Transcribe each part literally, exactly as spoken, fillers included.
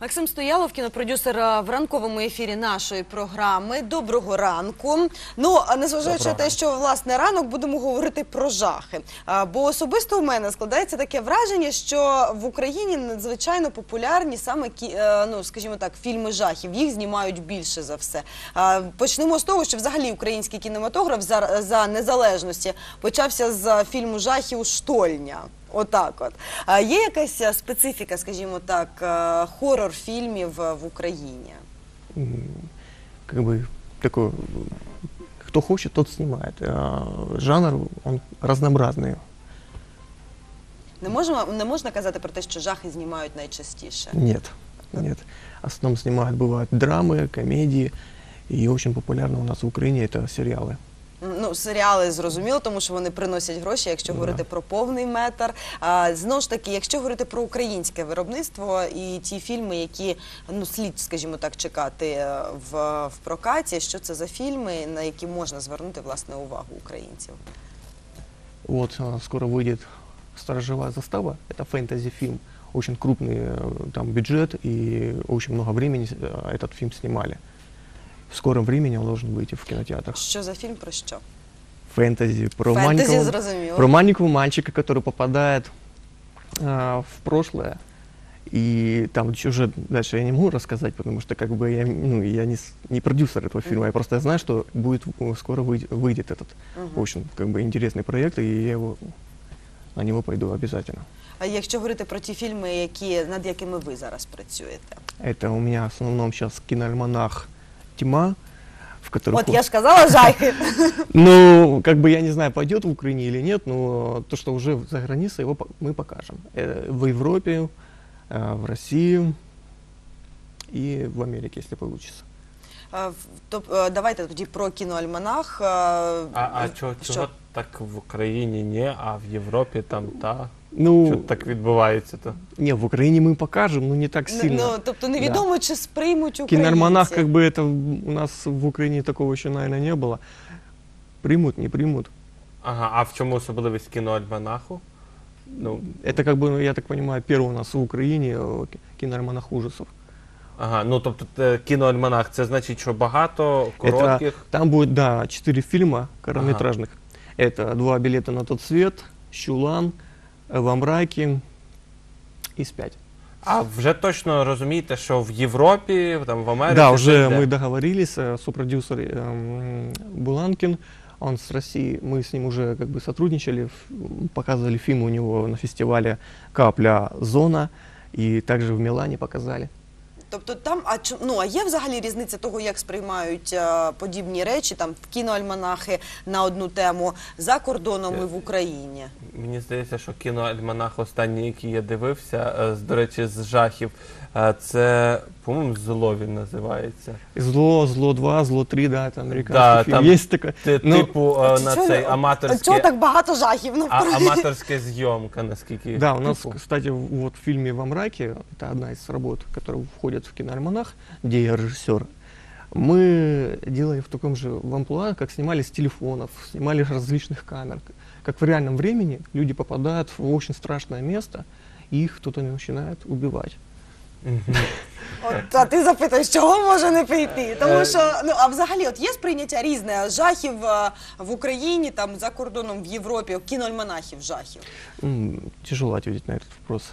Максим Стоялов, кінопродюсер в ранковому ефірі нашої програми. Доброго ранку. Ну, незважаючи на те, що, власне, ранок, будемо говорити про жахи. Бо особисто у мене складається таке враження, що в Україні надзвичайно популярні саме, ну, скажімо так, фільми жахів. Їх знімають більше за все. Почнемо з того, що взагалі український кінематограф за, за незалежності почався з фільму жахів «Штольня». Отак от. А є якась специфіка, скажімо так, хоррор-фільмів в Україні? Как бы такой, кто хочет, тот снимает. Жанр, он разнообразный. Не можна, не можна казати про те, що жахи знімають найчастіше? Нет, нет. В основном снимают, бывают драмы, комедии. И очень популярно у нас в Украине это сериалы. Ну, серіали зрозуміло, тому що вони приносять гроші, якщо говорити про повний метр. А, знову ж таки, якщо говорити про українське виробництво і ті фільми, які, ну, слід, скажімо так, чекати в, в прокаті, що це за фільми, на які можна звернути, власне, увагу українців? Вот скоро выйдет «Сторожевая застава». Это фэнтези-фильм. Очень крупный там бюджет и очень много времени этот фильм снимали. В скором времени он должен выйти в кинотеатрах. Что за фильм, про что? Фэнтези. Про, Фэнтези, маленького, про маленького мальчика, который попадает а, в прошлое. И там уже дальше я не могу рассказать, потому что как бы я, ну, я не, не продюсер этого фильма. Я просто знаю, что будет, скоро выйдет, выйдет этот uh-huh. очень как бы интересный проект, и я его, на него пойду обязательно. А якщо говорити про ті фільми, які, над якими ви зараз працюєте? Это у меня в основном сейчас киноальманах «Тьма», в котором... Вот я же сказала жахи. Ну, как бы я не знаю, пойдет в Украине или нет, но то, что уже за границей, его мы покажем. В Европе, в России и в Америке, если получится. Давайте тоді про кіноальманах. А, а чого, чого так в Україні ні, а в Європі там та? Ну, що так відбувається-то? Не, в Україні ми покажемо, но не так сильно. Ну, тобто невідомо, да. Чи сприймуть українці. Киноальманах, как бы это у нас в Україні такого ще, наверное, не було. Примут, не примут. Ага, а в чому особливість кіноальманаху? Ну, это, как бы, я так понимаю, первый у нас в Україні киноальманах ужасов. Ага, ну тобто кіноальманах, це значить, що багато коротких? Это, там будет, да, четыре фильма короткометражных. Ага. Это «Два билета на тот свет», «Щулан», «Во мраке» и «Спять». А вже точно розумієте, що в Європі, там, в Америці? Да, уже мы договорились, сопродюсер э, Буланкин, он с России, мы с ним уже как бы сотрудничали, показывали фильм у него на фестивале «Капля зона», и также в Милане показали. Тобто там, а, ну, а є взагалі різниця того, як сприймають а, подібні речі, там, кіноальманахи на одну тему за кордоном і в Україні? Мені здається, що кіноальманах останній, який я дивився, до речі, з жахів, це, по-моєму, «Зло» він називається. «Зло», «Зло два», «Зло три», да, это американский да, фильм. Есть такое. Типу на цей аматорський... Чого так багато жахів? Ну, а, аматорська зйомка, наскільки... Да, у нас, кстати, вот в фильме «Во мраке», это одна из работ, которая входит в киноальманах, где я режиссер, мы делали в таком же амплуа, как снимали с телефонов, снимали с различных камер. Как в реальном времени люди попадают в очень страшное место, и их кто-то начинает убивать. От, а ти запитуєш, чого може не прийти? Тому що, ну, а взагалі, от є сприйняття різне жахів в Україні, там, за кордоном, в Європі, кіноальманахів жахів? Тяжело ответить на этот вопрос.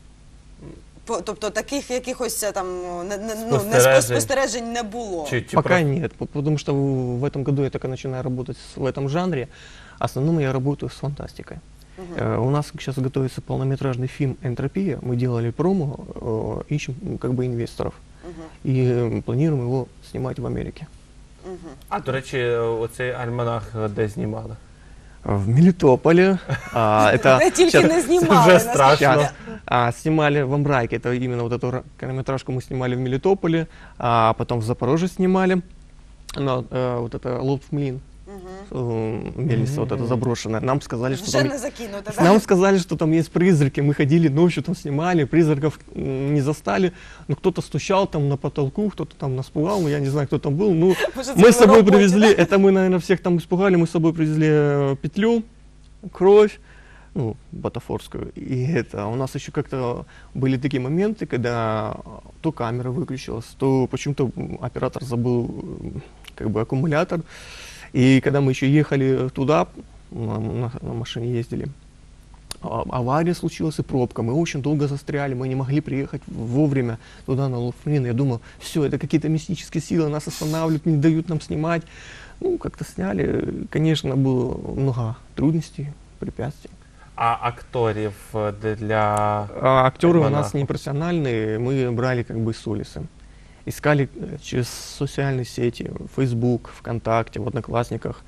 Тобто таких якихось там не, не, ну, не спостережень не було? Чи, чи Пока про... нет, потому что в этом году я только начинаю работать в этом жанре. В основном я работаю с фантастикой. Uh-huh. uh, у нас сейчас готовится полнометражный фильм «Энтропия». Мы делали промо, uh, ищем как бы инвесторов. Uh-huh. И uh, планируем его снимать в Америке. Uh-huh. А, до речі, оцей альманах де знімали? В Мелитополе. Это тільки не снимали. Уже страшно. Снимали «Во мраке». Это именно вот эту короткометражку мы снимали в Мелитополе, а потом в Запорожье снимали. Вот это «Лоб-Млин». Мельница вот эта заброшенная. Нам сказали, что там... Нам сказали, что там есть призраки. Мы ходили ночью, там снимали, призраков не застали. Но кто-то стучал там на потолку, кто-то там нас пугал, ну я не знаю, кто там был. Ну, мы с собой привезли, это мы, наверное, всех там испугали, мы с собой привезли петлю, кровь, ну, бутафорскую. И это, у нас еще как-то были такие моменты, когда то камера выключилась, то почему-то оператор забыл м, как бы аккумулятор. И когда мы еще ехали туда, на, на- на машине ездили, а- авария случилась и пробка. Мы очень долго застряли, мы не могли приехать вовремя туда, на Лофлин. Я думал, все, это какие-то мистические силы, нас останавливают, не дают нам снимать. Ну, как-то сняли. Конечно, было много трудностей, препятствий. А акторів е, для А актеры у нас Альманаха? не профессиональные, мы брали как бы с улицы. Искали э, через социальные сети, Facebook, ВКонтакте, в Одноклассниках.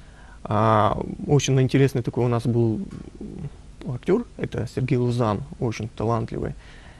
А, очень интересный такой у нас был м, актер, это Сергей Лузан, очень талантливый.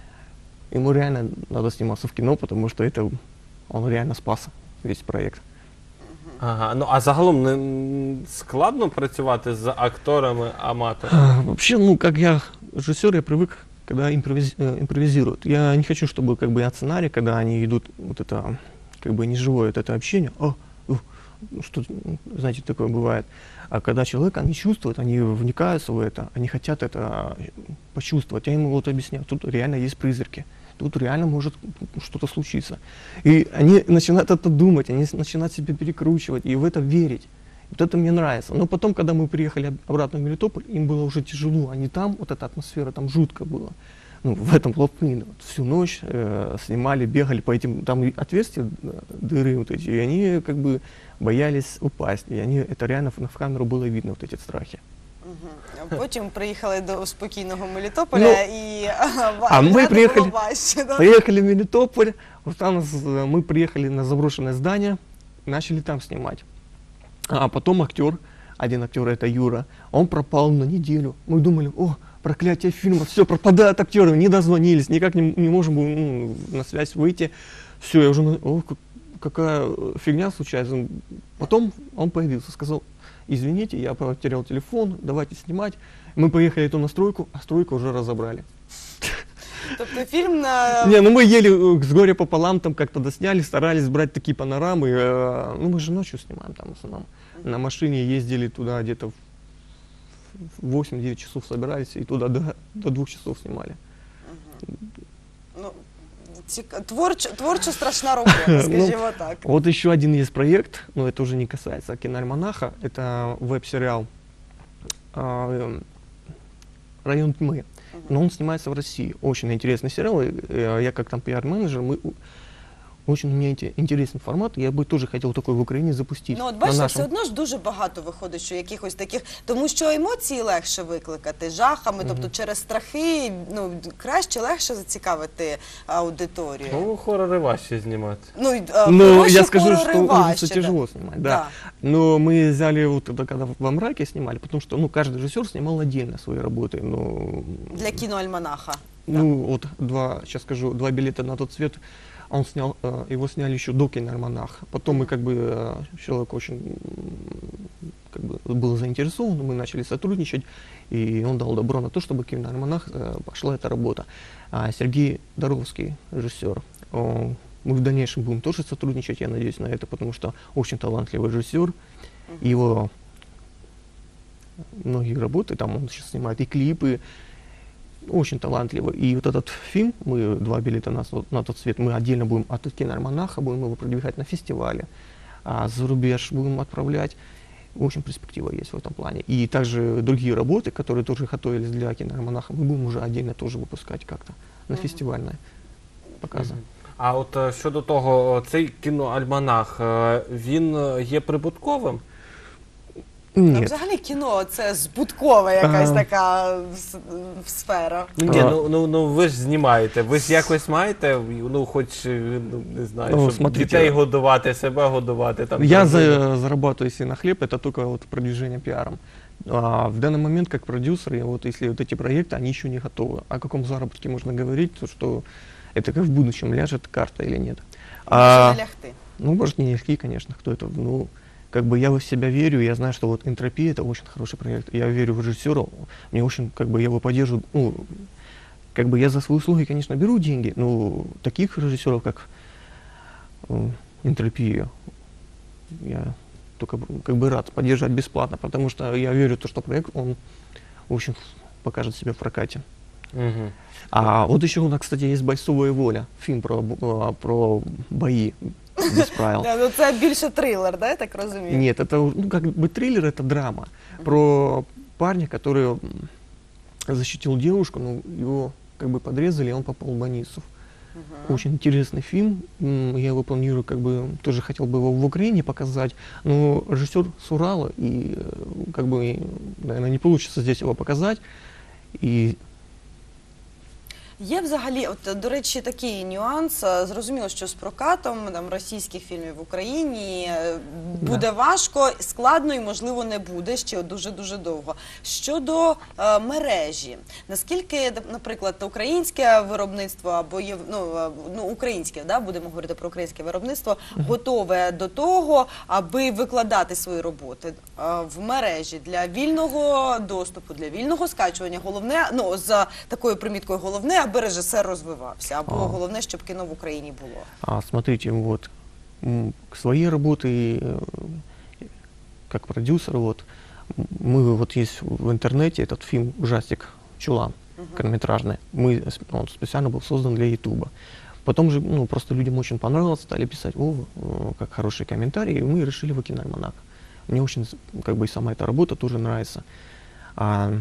Ему реально надо сниматься в кино, потому что это он реально спас весь проект. Ага, ну а загалом не м, складно працювати з акторами-аматорами? А, Вообще, ну, как я режиссер, я привык, когда импровиз- э, импровизируют. Я не хочу, чтобы как бы от сценария, когда они идут, вот это, как бы неживое вот это общение, о, ух, ну, что, м, знаете, такое бывает. А когда человек, они чувствуют, они вникаются в это, они хотят это э, почувствовать. Я ему вот объясняю, тут реально есть призраки, тут реально может что-то случиться. И они начинают это думать, они с- начинают себя перекручивать и в это верить. Вот это мне нравится. Но потом, когда мы приехали об- обратно в Мелитополь, им было уже тяжело. Они там, вот эта атмосфера, там жутко было. Ну, в этом Лофлине вот всю ночь э, снимали, бегали по этим, там и отверстия, э, дыры вот эти, и они как бы боялись упасть. И они, это реально в, в камеру было видно, вот эти страхи. Мгм. Потім приїхали до спокійного Мелітополя Ну, і а ми вже приїхали- було важче. Да? Поехали в Мелитополь, вот там нас, э, мы приехали на заброшенное здание, начали там снимать. А потом актер, один актер, это Юра, он пропал на неделю. Мы думали, о, проклятие фильма, все, пропадают актеры, не дозвонились, никак не, не можем ну, на связь выйти. Все, я уже, на- о, как- какая э, фигня случается. Потом он появился, сказал, извините, я потерял телефон, давайте снимать. Мы поехали эту настройку, а стройку уже разобрали. Тобто фільм на Не, ну мы еле э, с горя пополам там как-то досняли, старались брать такие панорамы. э, Ну мы же ночью снимаем там в основном. На машине ездили туда где-то в восемь-девять часов собирались и туда до, до двух часов снимали. ну, цік- творчо, творчо страшна робота, скажімо так. Вот еще один есть проект, но это уже не касается киноальманаха, это веб-сериал а, эм, «Район тьмы». Но он снимается в России. Очень интересный сериал. и, э, Я как там пиар-менеджер, мы у- очень у меня инте- интересный формат. Я бы тоже хотел такой в Украине запустить. Ну, от на бачите, нашем. все одно ж дуже багато виходить, що якихось таких, тому що емоції легше викликати жахами, тобто через страхи, ну, краще, легше зацікавити аудиторію. Ну, хорори важче знімати. Ну, й, а, Ну, хороші я скажу, хорори что важче, ужасы да. тяжело снимать, да. Да. Но мы взяли вот это, когда во мраке снимали, потому что, ну, каждый режиссер снимал отдельно свои работы. Ну, Для кіноальманаха. ну вот два, сейчас скажу, два билета на тот свет, он снял, э, его сняли еще до киноальманаха. Потом мы как бы, э, человек очень м, как бы был заинтересован, мы начали сотрудничать, и он дал добро на то, чтобы киноальманах э, пошла эта работа. А Сергей Доровский, режиссер, он- мы в дальнейшем будем тоже сотрудничать, я надеюсь на это, потому что очень талантливый режиссер. Его многие работы, там он сейчас снимает и клипы, очень талантливый. И вот этот фильм, мы два билета на, со- на тот свет, мы отдельно будем от киноальманаха, будем его продвигать на фестивале, а за рубеж будем отправлять. Очень перспектива есть в этом плане. И также другие работы, которые тоже готовились для киноальманаха, мы будем уже отдельно тоже выпускать как-то на Мгм. фестивальные показы. А от е, щодо того, цей кіноальманах, е, він е, є прибутковим? Ну, Нет. взагалі кіно це збуткова якась А. така с- сфера. Ну, ні, А. ну, ну, ну ви ж знімаєте, ви ж якось маєте, ну хоч, е, ну, не знаю, Ну, щоб смотрите. дітей годувати, себе годувати. Там, Я дружину. за, зарабатываю себе на хлеб, это только вот продвижение пиаром. А в данный момент, как продюсер, я вот если вот эти проекты, они еще не готовы. О каком заработке можно говорить, то что это как в будущем, ляжет карта или нет. Може не лягти. Ну, может, не легкие, конечно, кто это, ну, как бы я в себя верю, я знаю, что вот «Энтропия» — это очень хороший проект. Я верю в режиссера, мне очень, как бы, я его поддерживаю, ну, как бы я за свои услуги, конечно, беру деньги, но таких режиссеров, как э, «Энтропия», я только б- как бы рад поддержать бесплатно, потому что я верю в то, что проект, он очень покажет себя в прокате. Мгм. А вот еще у нас, кстати, есть «Бойцовая воля», фильм про, б- а, про бои без правил. Да, ну це більше трилер, да, я так розумію? Нет, это ну, как бы триллер, это драма про парня, который м, защитил девушку, но его как бы подрезали, и он попал в больницу. Очень интересный фильм. М, Я его планирую, как бы, тоже хотел бы его в Украине показать, но режиссер с Урала, и э, как бы, наверное, не получится здесь его показать. И Є взагалі, от до речі, такий нюанс. е, Зрозуміло, що з прокатом там російських фільмів в Україні е, буде важко, складно і можливо не буде ще дуже дуже довго. Щодо е, мережі, наскільки, наприклад, українське виробництво або є ну, е, ну українське, да, будемо говорити про українське виробництво, готове до того, аби викладати свої роботи е, в мережі для вільного доступу, для вільного скачування. Головне, ну з такою приміткою, головне, аби режисер розвивався, або А. головне, щоб кіно в Україні було. а, смотрите, вот м, к своей работе э, как продюсер, вот м, мы вот есть в интернете этот фильм ужастик «Чулан», короткометражный. Мы, с- он специально был создан для Ютуба. Потом же, ну, просто людям очень понравилось, стали писать, о, э, как хорошие комментарии, и мы решили в «Киноальманах». Мне очень, с- как бы, и сама эта работа тоже нравится. А,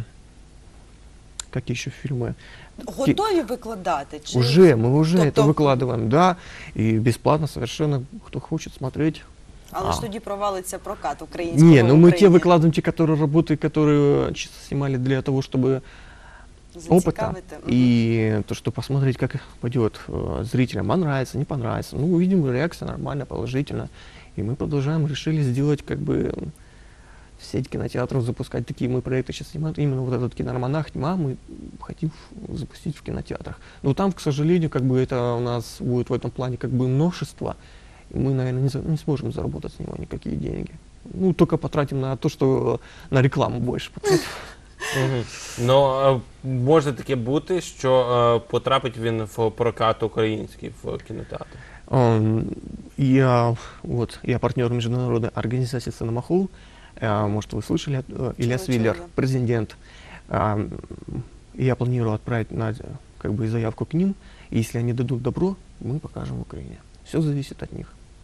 какие еще фильмы? Готові викладати? Чи... Уже, мы уже Тобто- это выкладываем, да, и бесплатно совершенно, кто хочет смотреть. Але ж А. тоді провалиться прокат українського Не, ну в мы те Україні. выкладываем, те, которые работы, которые чисто снимали для того, чтобы опыта Зацікавити. Мгм. и то, что посмотреть, как пойдет э, зрителям, понравится, не понравится. Ну, увидим, реакция нормальная, положительная. И мы продолжаем, решили сделать как бы м, в сеть кинотеатров, запускать такие мы проекты сейчас снимаем. Именно вот этот киноальманах «Тьма» мы хотим запустить в кинотеатрах. Но там, к сожалению, как бы это у нас будет в этом плане как бы множество. И мы, наверное, не, за- не сможем заработать с него никакие деньги. Ну, только потратим на то, что э, на рекламу больше потратим. Мгм. Ну, е, може таке бути, що е, потрапить він в прокат український в кінотеатр. Ам, Я, вот, я партнер международной организации «Синемахол». А, Может, вы слышали, э, Ильяс Чула, Виллер, чула. президент. Ам, и Я планирую отправить на, как бы, заявку к ним. И если они дадут добро, мы покажем в Украине. Все зависит от них.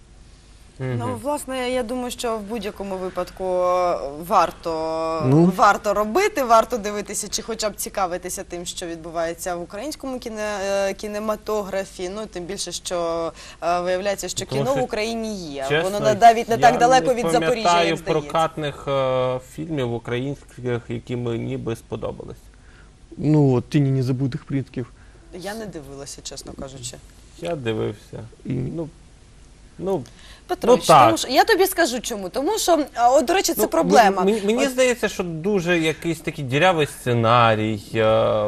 Мгм. Ну, власне, я думаю, що в будь-якому випадку е, варто, Ну. варто робити, варто дивитися, чи хоча б цікавитися тим, що відбувається в українському кіне, е, кінематографі. Ну, тим більше, що е, виявляється, що Тому кіно що, в Україні є. Чесно, Воно на- навіть не я так далеко від Запоріжжя, пам'ятаю як здається. прокатних е, фільмів українських, які мені би сподобались. Ну вот, «Тени незабутых предков». Я не дивилася, чесно кажучи. Я дивився. И, Ну, ну, Петрович, Ну, так. тому що я тобі скажу чому. Тому що, а, от, до речі, це ну, проблема. Мені, мені От- здається, що дуже якийсь такий дірявий сценарій. Е,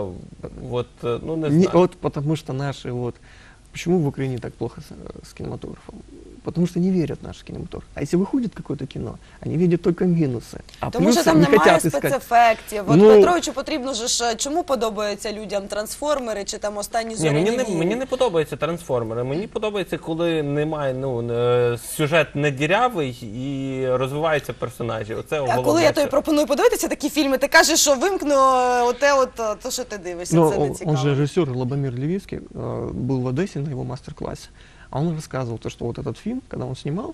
от, е, ну, не не- знаю. вот потому что наши вот... Почему в Украине так плохо с, э, с кинематографом? Потому что не верят в наш кинематограф. А если выходит какое-то кино, они видят только минусы. А Тому що плюсы там не немає хотят искать. спецефектів. От Ну- Петровичу потрібно же ж, чому подобаються людям трансформери чи там останні Ні, зоряні мені не війни? мені не подобаються трансформери. Мені подобається, коли немає ну е, сюжет не дірявий і розвиваються персонажі. Оце А головне. коли я тобі що- пропоную подивитися такі фільми, ти кажеш, що вимкну е, оте, от е, то, що ти дивишся, Но це не он, цікаво. он же режиссер Лобомир Левицкий, э, был в Одессе на его мастер-классе. А он рассказывал, то, что вот этот фильм, когда он снимал,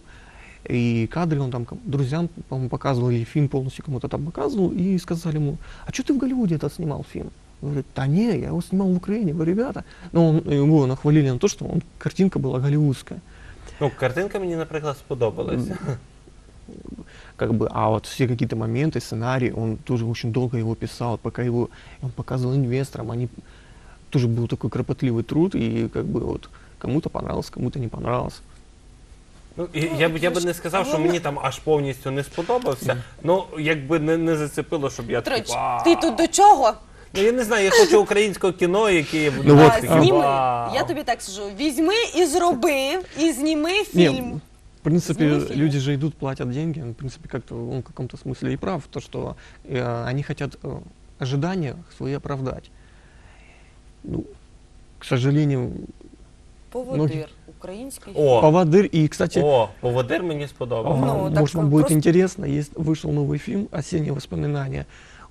и кадры он там ком- друзьям, по-моему, показывал, или фильм полностью кому-то там показывал, и сказали ему, а что ты в Голливуде этот снимал фильм? Он говорит, да не, я его снимал в Украине, вы ребята. Но он, его нахвалили на то, что он, картинка была голливудская. Ну, картинка мені, наприклад, сподобалася. Как бы, а вот все какие-то моменты, сценарий, он тоже очень долго его писал, пока его, он показывал инвесторам, они, тоже был такой кропотливый труд, и как бы вот кому-то понравилось, кому-то не понравилось. Ну, і я б я би не сказав, що Головне- мені там аж повністю не сподобався. Ну, якби не, не зацепило, щоб я Петрович, такий, «Вау». ти тут до чого? Ну, я не знаю, я хочу українського кіно, яке я буду Ну, А, вот, такий, а- зніми. «Вау». Я тобі так скажу, візьми і зроби, і зніми фільм. Не, в принципе, Сними фильм. люди же идут, платят деньги, он, в принципе, как-то он в каком-то смысле и прав, то, что э, они хотят э, ожидания свои оправдать. Ну, к сожалению, Поводир, український О, поводырь, и, кстати, О, поводир мені а, сподобався. Ну, так может, вам будет просто- интересно, есть, вышел новый фильм «Осенние воспоминания».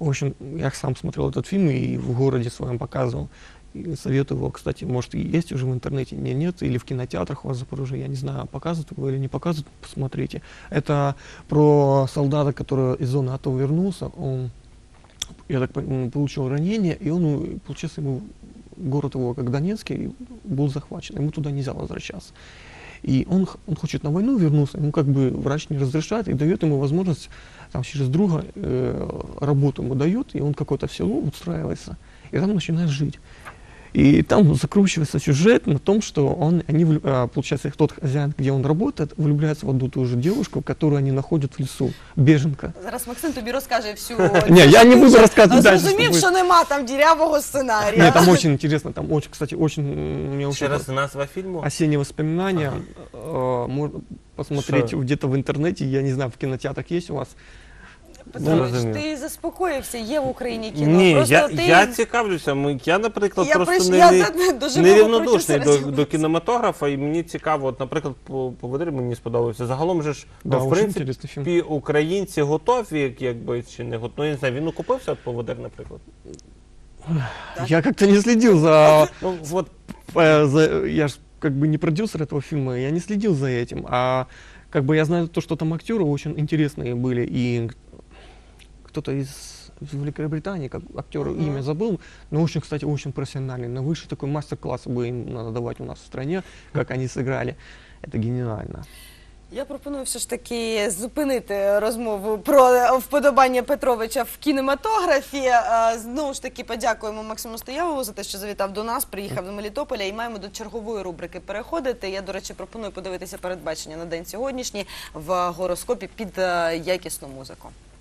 В общем, я сам смотрел этот фильм и в городе своем показывал. И советую его, кстати, может, и есть уже в интернете, не, нет, или в кинотеатрах у вас в Запорожье, я не знаю, показывают его или не показывают, посмотрите. Это про солдата, который из зоны АТО вернулся, он, я так понимаю, получил ранение, и он, получается, ему город его, как Донецкий, был захвачен, ему туда нельзя возвращаться. И он, он хочет на войну вернуться, ему как бы врач не разрешает и дает ему возможность, там, через друга э, работу ему дает, и он какое-то в село устраивается, и там начинает жить. И там закручивается сюжет на том, что он, они, влю- а, получается, тот хозяин, где он работает, влюбляется в одну ту же девушку, которую они находят в лесу, беженка. Зараз Максим тобі розкаже всю. Ні, я не буду розказувати далі, Зрозумів, щоб ви- що нема там дірявого сценарія. Нет, там очень интересно, там очень, кстати, очень, м, мне Ще очень раз назва фільму. осенние воспоминания, э, можно посмотреть Шо? где-то в интернете, я не знаю, в кинотеатрах есть у вас. Петрович, Зрозумів. ти заспокоївся, є в Україні кіно. Ні, Просто я, ти... я цікавлюся. Ми- Я, наприклад, Я просто прийш- не, я не, за- дуже нерівнодушний мало до, про до кінематографа, і мені цікаво, от, наприклад, по поводирі мені сподобався. Загалом же ж, Да, в очень интересный фильм. принципі, українці готові, як- якби, чи не готові. Ну, я не знаю, він окупився от поводир, наприклад. Я как-то не следил за, Ну, от, э, за- я ж как бы не продюсер этого фильма, я не следил за этим, а как бы я знаю то, что там актеры очень интересные были, и кто-то из из Великобритании, как актер, Мгм. имя забыл, но очень, кстати, очень профессиональный. На высший такой мастер-класс бы им надо давать у нас в стране, как они сыграли. Это гениально. Я пропоную все ж таки зупинити розмову про вподобання Петровича в кінематографі. Е, Знову ж таки подякуємо Максиму Стоявову за те, що завітав до нас, приїхав до Мелітополя, і маємо до чергової рубрики переходити. Я, до речі, пропоную подивитися передбачення на день сьогоднішній в гороскопі під е, якісну музику.